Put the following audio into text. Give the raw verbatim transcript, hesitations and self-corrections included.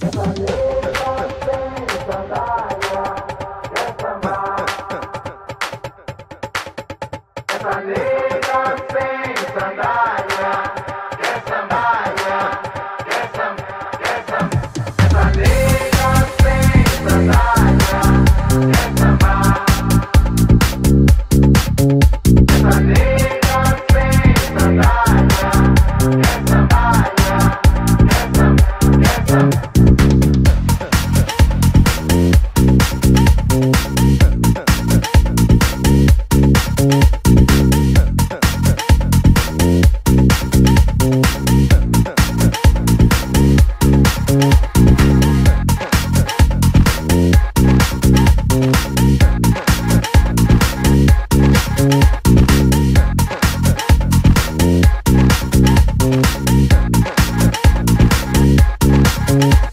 Essa nega sem sandália, quer sandália, quer sam, quer sam. Essa nega sem sandália, quer sambar. Essa nega sem sandália, quer sandália, quer sam, quer sam. We'll be right back.